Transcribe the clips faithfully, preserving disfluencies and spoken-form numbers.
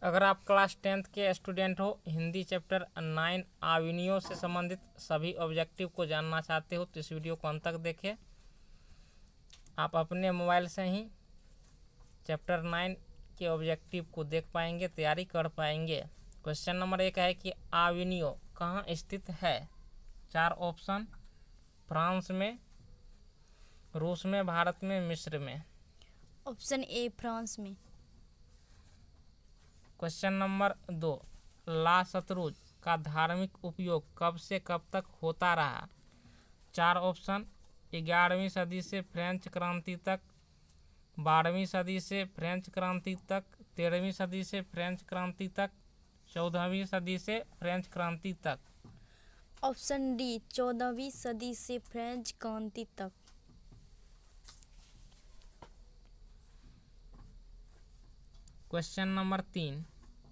अगर आप class tenth के स्टूडेंट हो, हिंदी चैप्टर नाइन आविनियों से संबंधित सभी ऑब्जेक्टिव को जानना चाहते हो तो इस वीडियो को अंत तक देखें। आप अपने मोबाइल से ही चैप्टर नाइन के ऑब्जेक्टिव को देख पाएंगे, तैयारी कर पाएंगे। क्वेश्चन नंबर एक है कि आविनियो कहाँ स्थित है। चार ऑप्शन, फ्रांस में, रूस में, भारत में, मिस्र में। ऑप्शन ए फ्रांस में। क्वेश्चन नंबर दो, ला शतरूज का धार्मिक उपयोग कब से कब तक होता रहा। चार ऑप्शन, ग्यारहवीं सदी से फ्रेंच क्रांति तक, बारहवीं सदी से फ्रेंच क्रांति तक, तेरहवीं सदी से फ्रेंच क्रांति तक, चौदहवीं सदी से फ्रेंच क्रांति तक। ऑप्शन डी चौदहवीं सदी से फ्रेंच क्रांति तक। क्वेश्चन नंबर तीन,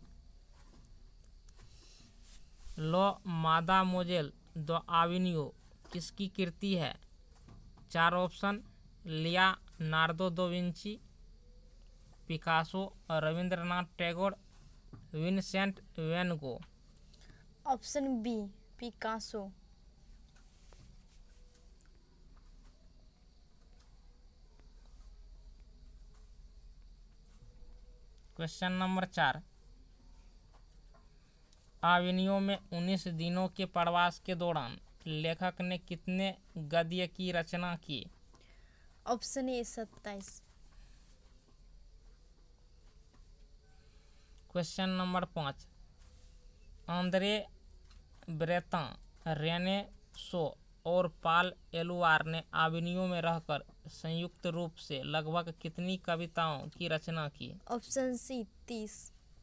लो मादामोजेल दो आविनियो किसकी कृति है। चार option, Leonardo da Vinci, Picasso, Rabindranath Tagore, Vincent van Gogh. Option B Picasso. Question number चार, आविनियो में उन्नीस दिनों के प्रवास के दौरान लेखक ने कितने गद्य की रचना की। ऑप्शन ए सत्ताईस। क्वेश्चन नंबर पाँच, आंद्रे ब्रेतां, रेने शो और पाल एलुआर ने आविनियो में रहकर संयुक्त रूप से लगभग कितनी कविताओं की रचना की। ऑप्शन सी तीस।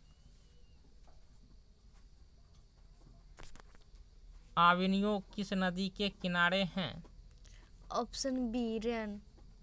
आविनियो किस नदी के किनारे हैं। Option B Rhone.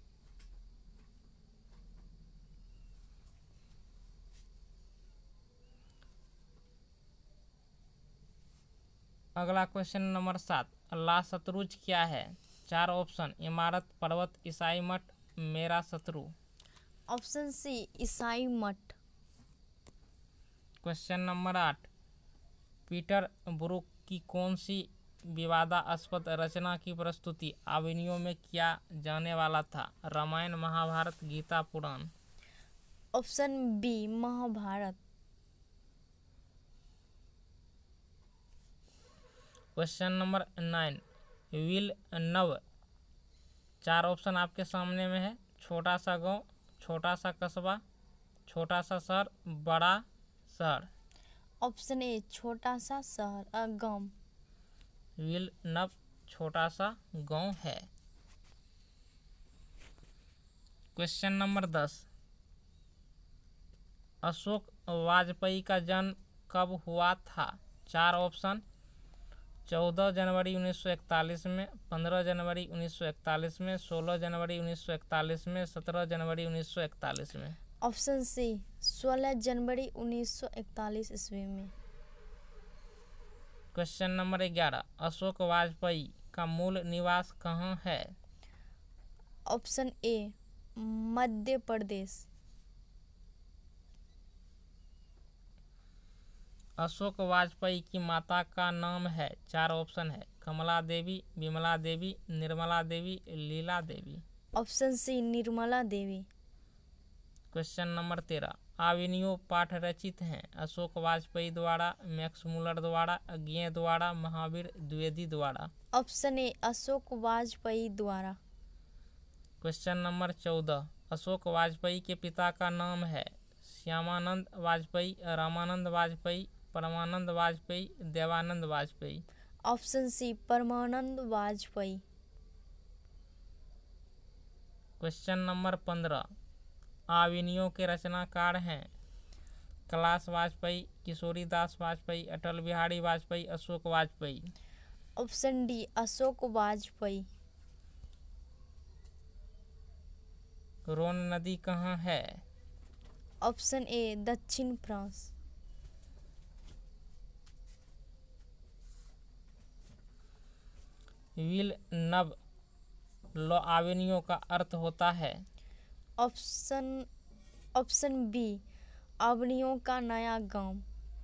अगला क्वेश्चन नंबर सात, ला शतरूज क्या है। चार ऑप्शन, इमारत, पर्वत, ईसाई मठ, मेरा शत्रु। ऑप्शन सी ईसाई मठ। क्वेश्चन नंबर आठ, पीटर ब्रूक की कौन सी विवादास्पद रचना की प्रस्तुति आविनियो में किया जाने वाला था। Ramayana, Mahabharata, Gita, Purana. Option B Mahabharata. Question number nine, Villeneuve. चार ऑप्शन आपके सामने में है। छोटा सा गांव, छोटा सा कस्बा, छोटा सा शहर, बड़ा शहर। ऑप्शन ए छोटा सा शहर गांव। विल नव छोटा सा गांव है। क्वेश्चन नंबर दस, अशोक वाजपेयी का जन्म कब हुआ था। चार ऑप्शन, चौदह जनवरी उन्नीस सौ इकतालीस में, पंद्रह जनवरी उन्नीस सौ इकतालीस में, सोलह जनवरी उन्नीस सौ इकतालीस में, सत्रह जनवरी उन्नीस सौ इकतालीस में। ऑप्शन सी सोलह जनवरी उन्नीस सौ इकतालीस ईस्वी में। क्वेश्चन नंबर ग्यारह, अशोक वाजपेयी का मूल निवास कहाँ है। Option A Madhya Pradesh. अशोक वाजपेयी की माता का नाम है। चार ऑप्शन है, Kamala Devi, Vimala Devi, Nirmala Devi, Leela Devi. Option C Nirmala Devi. Question number तेरह, आविनियो पाठ रचित हैं अशोक वाजपेयी द्वारा, मैक्स मुलर द्वारा, अज्ञे द्वारा, महावीर द्विवेदी द्वारा। ऑप्शन ए अशोक वाजपेयी द्वारा। क्वेश्चन नंबर चौदह, अशोक वाजपेयी के पिता का नाम है। Shyamanand Vajpeyi, Ramanand Vajpeyi, Parmanand Vajpeyi, Devanand Vajpeyi. Option C Parmanand Vajpeyi. Question number पंद्रह, आविनियो के रचनाकार हैं Kailash Vajpeyi, Kishori Das Vajpeyi, Atal Bihari Vajpeyi, Ashok Vajpeyi. Option D Ashok Vajpeyi. Rhone नदी कहाँ है। ऑप्शन ए दक्षिण फ्रांस। विल नव लो आविनियो का अर्थ होता है। ऑप्शन ऑप्शन बी अवनियों का नया गांव।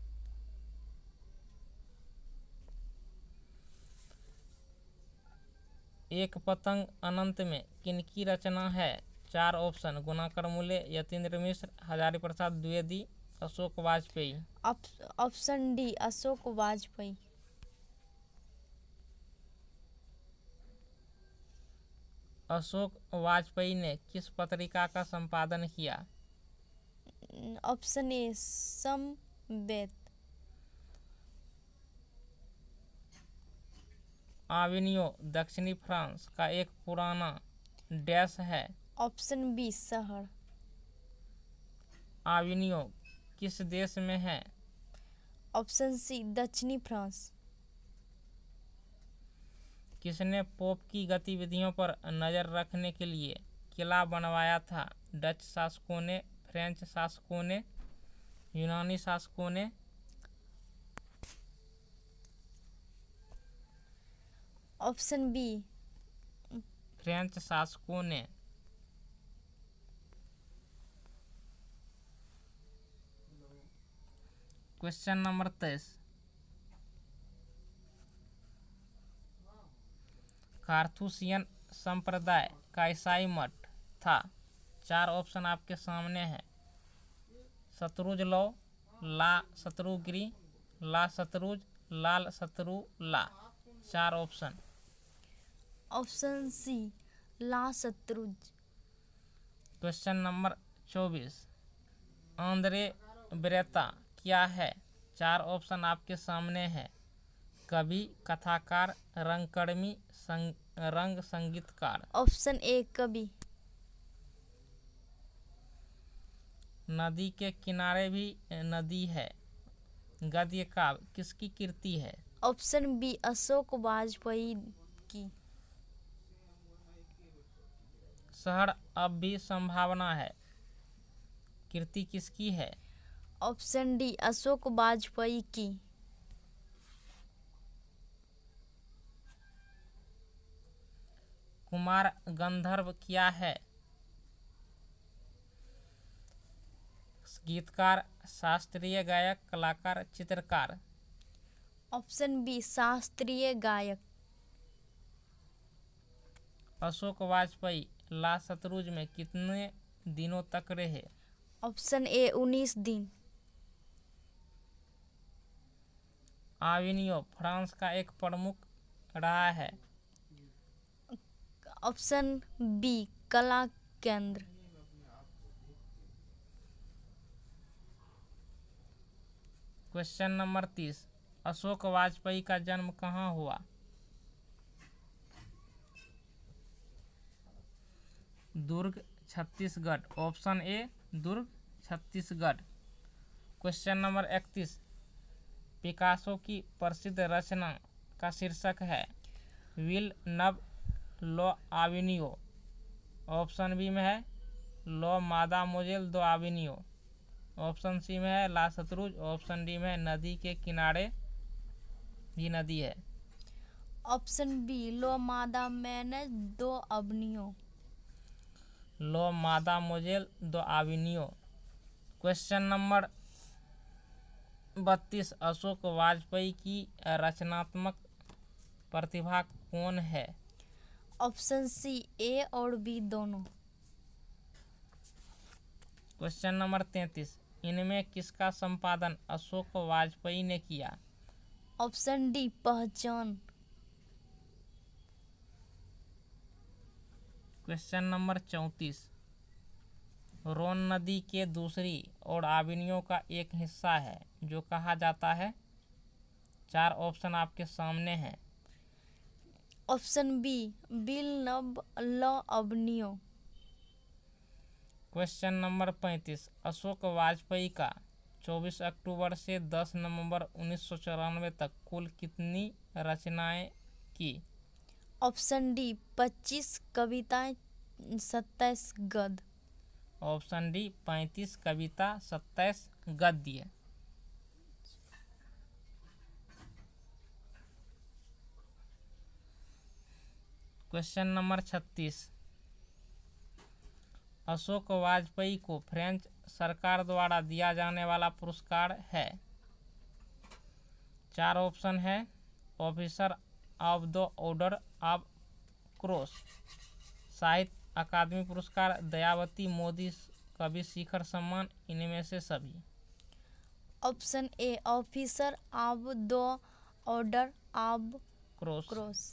एक पतंग अनंत में किनकी रचना है? चार option: Gunakar Mule, Yatindra Mishra, Hazari Prasad Dwivedi, Ashok Vajpeyi. Option D Ashok Vajpeyi. Ashok Vajpeyi ने किस पत्रिका का संपादन किया? ऑप्शन ए समवेत। आविनियो दक्षिणी फ्रांस का एक पुराना डैश है? ऑप्शन बी शहर। आविनियो किस देश में है? ऑप्शन सी दक्षिणी फ्रांस। किसने पोप की गतिविधियों पर नजर रखने के लिए किला बनवाया था? डच शासकों ने, फ्रेंच शासकों ने, यूनानी शासकों ने? ऑप्शन बी फ्रेंच शासकों ने। क्वेश्चन नंबर तेईस। कारथुसियन संप्रदाय का ईसाई मठ था? चार ऑप्शन आपके सामने हैं: शत्रुज लौ, ला शत्रुगिरी, ला शत्रुज, लाल शत्रुला। चार ऑप्शन। ऑप्शन सी ला शत्रुज। क्वेश्चन नंबर चौबीस। आंद्रे ब्रेता क्या है? चार ऑप्शन आपके सामने हैं: कवि, कथाकार, रंगकर्मी, संग, रंग संगीतकार। ऑप्शन ए कवि। नदी के किनारे भी नदी है गद्य काव्य किसकी कृति है? ऑप्शन बी अशोक वाजपेयी की। शहर अब भी संभावना है कृति किसकी है? ऑप्शन डी अशोक वाजपेयी की। कुमार गंधर्व क्या है? गीतकार, शास्त्रीय गायक, कलाकार, चित्रकार। ऑप्शन बी शास्त्रीय गायक। अशोक वाजपेयी ला शत्रुज में कितने दिनों तक रहे? ऑप्शन ए उन्नीस दिन। आविनियो फ्रांस का एक प्रमुख रहा है? ऑप्शन बी कला केंद्र। क्वेश्चन नंबर तीस। अशोक वाजपेयी का जन्म कहाँ हुआ? Durg, Chhattisgarh. Option A Durg, Chhattisgarh. Question number इकतीस। पिकासो की प्रसिद्ध रचना का शीर्षक है विल नव लो आविनियो। ऑप्शन बी में है लो मादामोजेल दो आविनियो। ऑप्शन सी में है ला शत्रुज। ऑप्शन डी में है नदी के किनारे भी नदी है। ऑप्शन बी लो मादा मैने दो अवनियो। लो मादामोजेल दो आविनियो। क्वेश्चन नंबर बत्तीस। अशोक वाजपेयी की रचनात्मक प्रतिभा कौन है? ऑप्शन सी ए और बी दोनों। क्वेश्चन नंबर तैंतीस। इनमें किसका संपादन अशोक वाजपेयी ने किया? ऑप्शन डी पहचान। क्वेश्चन नंबर चौंतीस। रोन नदी के दूसरी ओर आविनियों का एक हिस्सा है जो कहा जाता है? चार ऑप्शन आपके सामने हैं। ऑप्शन बी बिल नब लो अवनियो। क्वेश्चन नंबर पैंतीस। अशोक वाजपेयी का चौबीस अक्टूबर से दस नवंबर उन्नीस सौ चौरानवे तक कुल कितनी रचनाएं की? ऑप्शन डी पच्चीस कविताएं, सत्ताईस गद्य। ऑप्शन डी पैंतीस कविता, सत्ताईस गद्य। क्वेश्चन नंबर छत्तीस। अशोक वाजपेयी को फ्रेंच सरकार द्वारा दिया जाने वाला पुरस्कार है? चार ऑप्शन है। Officer of the order of cross, Sahitya Akademi पुरस्कार, दयावती मोदी कवि शिखर सम्मान, इनमें से सभी। Option A officer of the order of cross. Cross.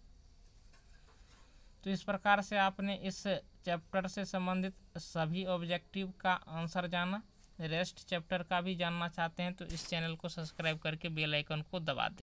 तो इस प्रकार से आपने इस चैप्टर से संबंधित सभी ऑब्जेक्टिव का आंसर जाना। रेस्ट चैप्टर का भी जानना चाहते हैं तो इस चैनल को सब्सक्राइब करके बेल आइकन को दबा दें।